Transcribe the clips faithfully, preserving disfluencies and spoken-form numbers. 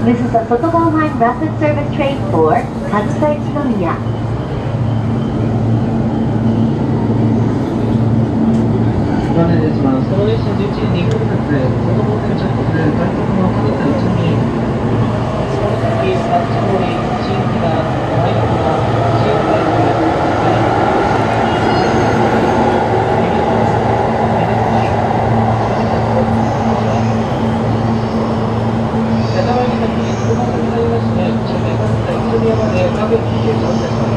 This is the Sotobo Line Rapid Service Train for Kazusa Ichinomiya. ご案内いたします。この列車じゅういちじにごふん発、外房線直行外国の上総一宮、その先、八丁堀、新木場、舞浜、新海部、矢沢に先に車が下りまして、中名関西一宮まで各駅停車をいたします。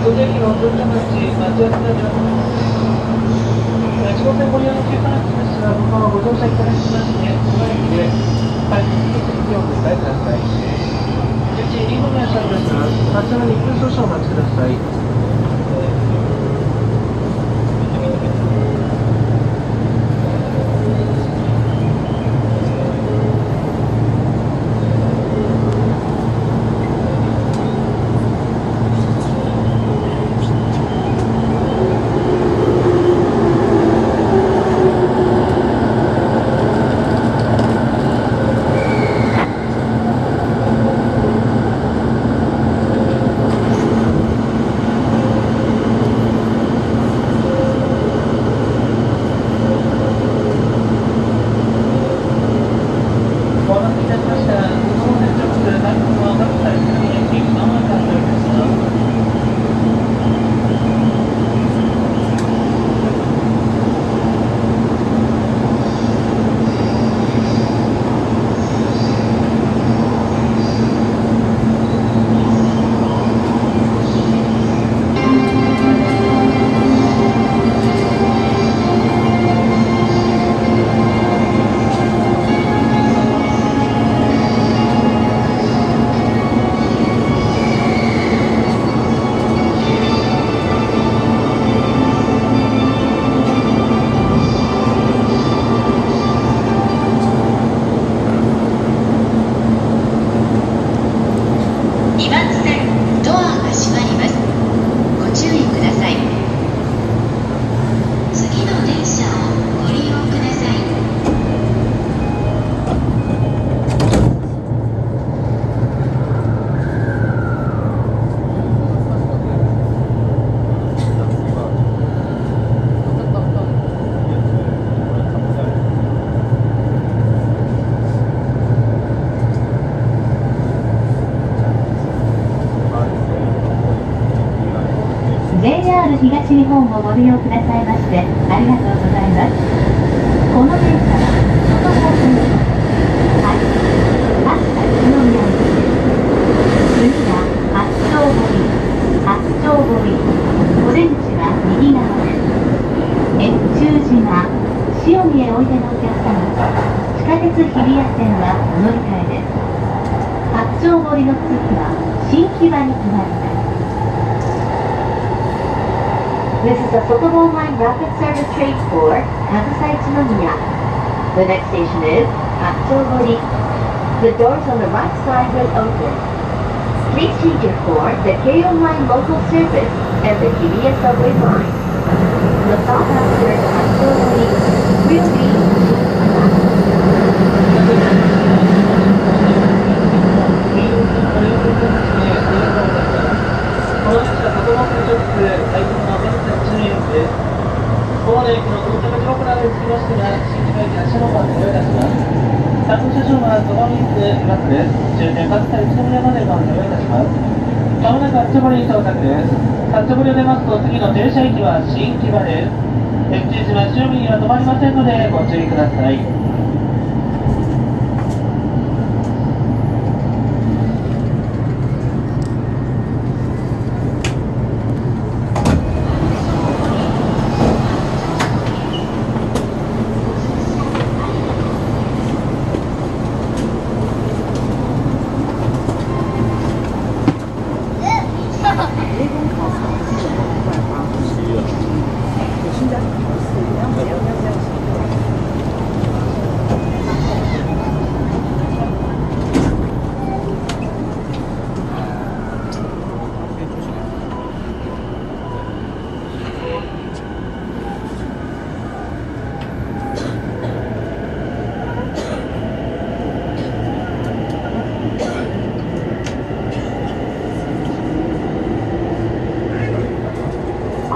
途中駅の通過口、待ち合わせなどいち号線ご利用の急行機ですが、ここはご乗車いただきまして、この駅で回復手続きをお迎えください。じゅういちじにふんに発車いたします。発車のにふん少々お待ちください。 東日本をご利用くださいましてありがとうございます。この電車は外房線です。はい、上総一宮駅です。次は八丁堀、八丁堀、お出口は右側です。越中島、塩見へおいでのお客様、地下鉄日比谷線はお乗り換えです。八丁堀の次は新木場に停まります。This is a Sotobo Line Rapid Service Train for Kazusa Ichinomiya. The next station is Hatsogori. The doors on the right side will open. Please change your for the Keio Line local service and the Hibiya subway line. The stop after Hatsogori will be Shinkaba. この列車外房線直通外国の現在一宮駅です。大野駅の到着時刻などにつきましては、新木場駅発車のご案内をいたします。担当車掌は戸上駅バスです。終点上総一宮までご案内をいたします。まもなく八丁堀に到着です。八丁堀を出ますと次の停車駅は新木場です。越中島塩見には止まりませんのでご注意ください。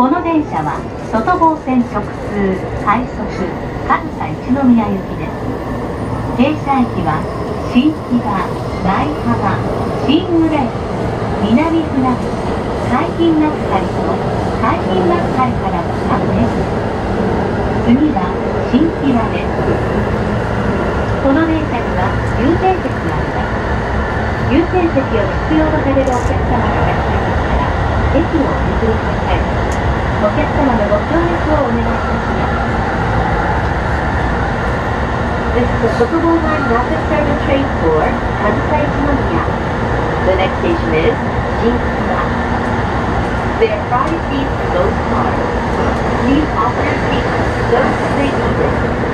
この電車は外房線直通快速上総一宮行きです。停車駅は新木場、舞浜、新浦駅、南船橋、海浜幕張と海浜幕張からの各駅です。次は新木場です。この電車には優先席があります。優先席を必要とされるお客様がいらっしゃいますから、駅をお譲りください。お客様のご協力をお願いいたします。This is the Sotobo Line Rapid Service train for Kansai Chinomiya. The next station is Shinkiba. There are five seats in both cars. Please offer your seats those who may need it.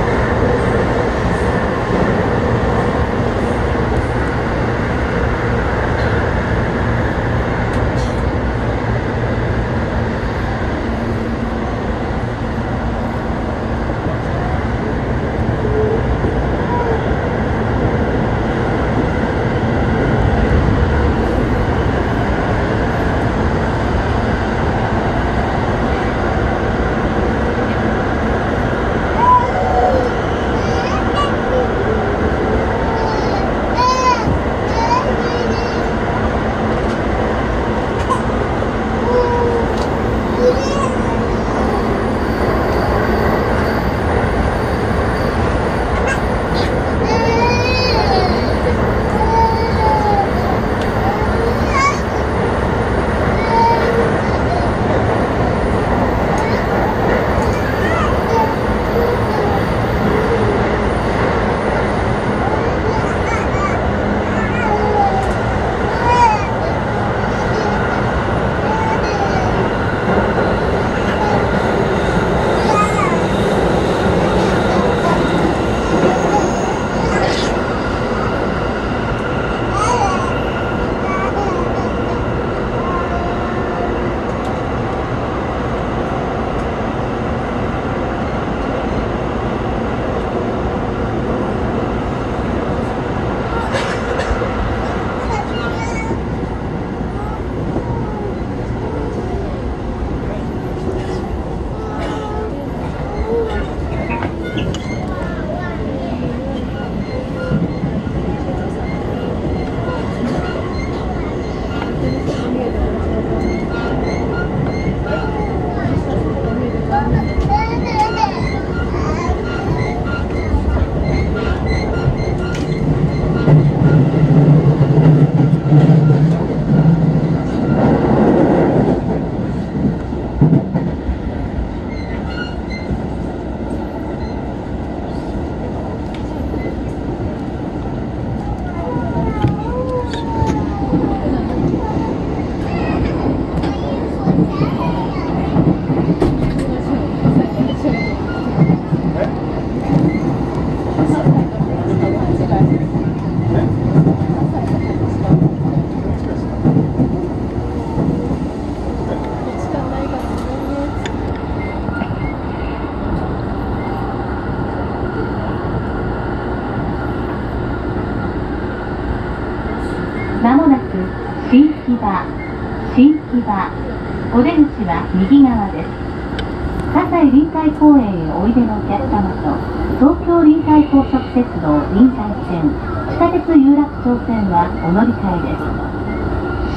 まもなく新木場、新木場、お出口は右側です。葛西臨海公園へおいでのお客様と東京臨海高速鉄道臨海線、地下鉄有楽町線はお乗り換えです。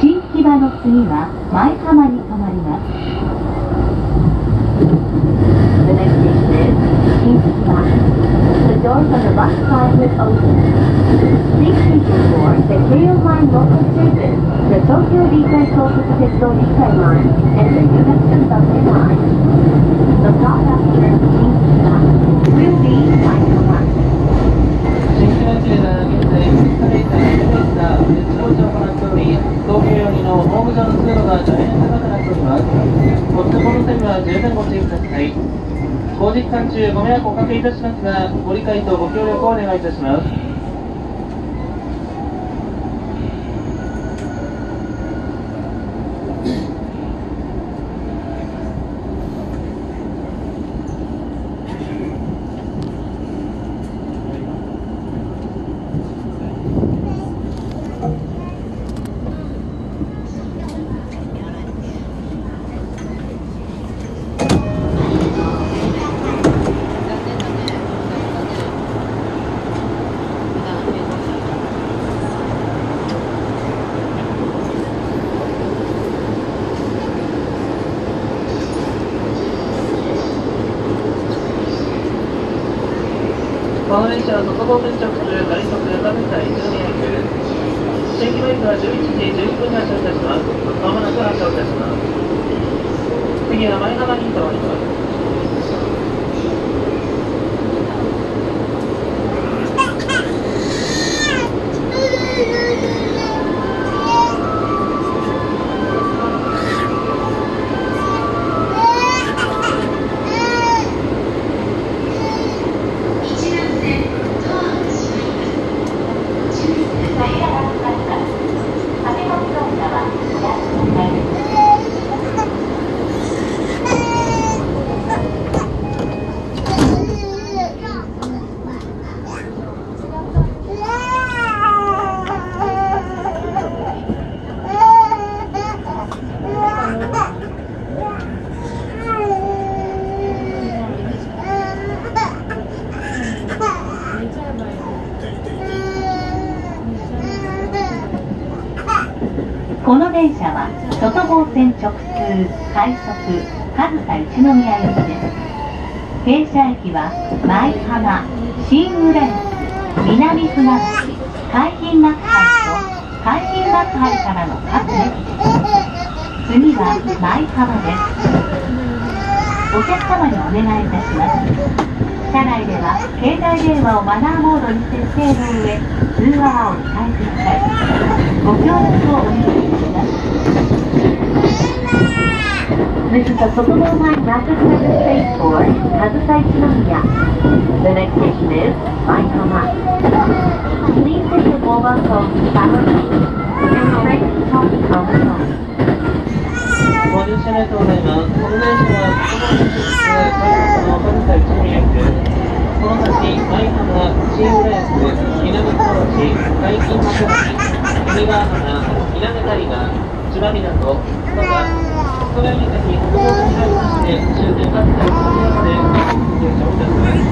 新木場の次は舞浜に停まります。The next station is 新木場。The doors on the left side will open. Please be sure that Rail Line local service, the Tokyo Rinkai Kokuku Tetsudo Rinkai Line, and the Yugaksen Subway Line. The stop after Shinkiba will be Maihama. 新木場駅では現在、エスカレーター、エレベーター、鉄道車を行っており、東京よりのホーム上の通路が大変高くなっております。ご通行の際は十分ご注意ください。工事期間中ご迷惑をおかけいたしますが、ご理解とご協力をお願いいたします。 この電車は外房線直通快速関西一宮駅新規バイクはじゅういちじじゅっぷん発車いたします。まもなく発車いたします。次は前浜に停まります。 この電車は外房線直通快速上総一宮行きです。停車駅は舞浜、新浦安、南船橋、海浜幕張と海浜幕張からの各駅です。次は舞浜です。お客様にお願いいたします。車内では携帯電話をマナーモードに設定の上、通話をお控えください。ご協力をお願いします。This is the Sotomo Line Rapid Transit Station for Kazusai Shinomiya. The next station is Maitama. Please take your mobile phone silent and refrain from talking on the phone. ご乗車ありがとうございます。この電車は外房線直通快速の上総一宮駅です。この先、舞浜、新浦安、南船橋、海浜幕張、梅川浜、稲毛谷川、千葉港、またこれらに先北東に入りまして終点関西一宮まで停車をいたします。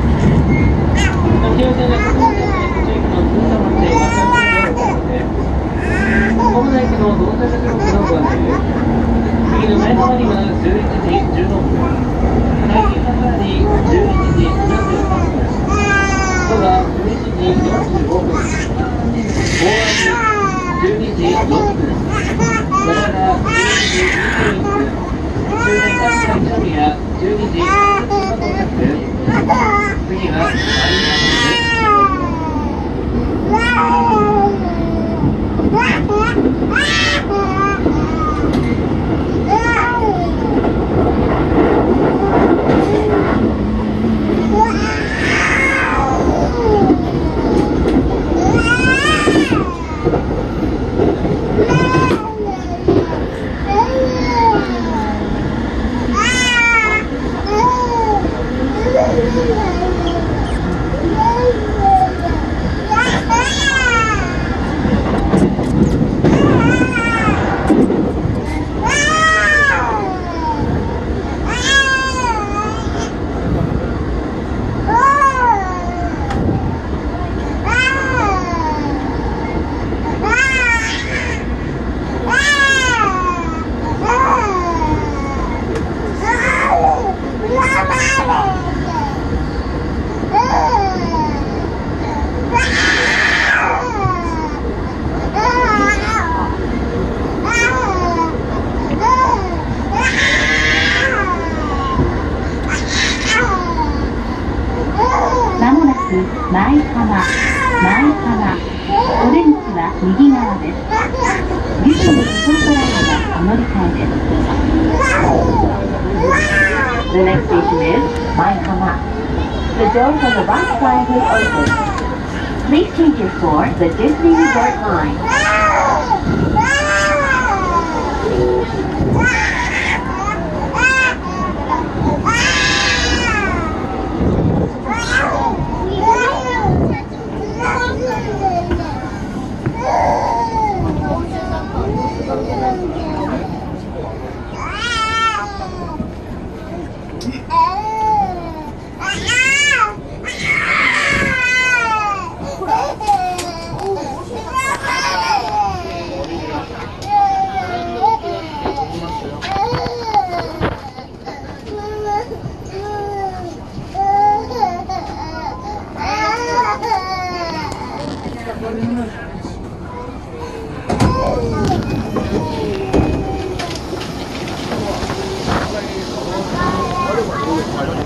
京線や国道線の途中駅の通過待ち、待ち合わせがあるので、小村駅の動作先のご案内です。次の前浜にはじゅういちじじゅうろっぷん、海浜幕張にじゅういちじよんじゅうさんぷん、そばじゅういちじよんじゅうごふん、大網じゅうにじろっぷん、小原じゅうにじにじゅういっぷん、終電関西一宮じゅうにじさんじゅっぷんの到着です。次は舞浜です。舞浜、舞浜、お出口は右側です。リズムスポートラインがお乗り換えです。The next station is Maihama. The doors on the right side will open. Please change your for the Disney Resort line. 촬영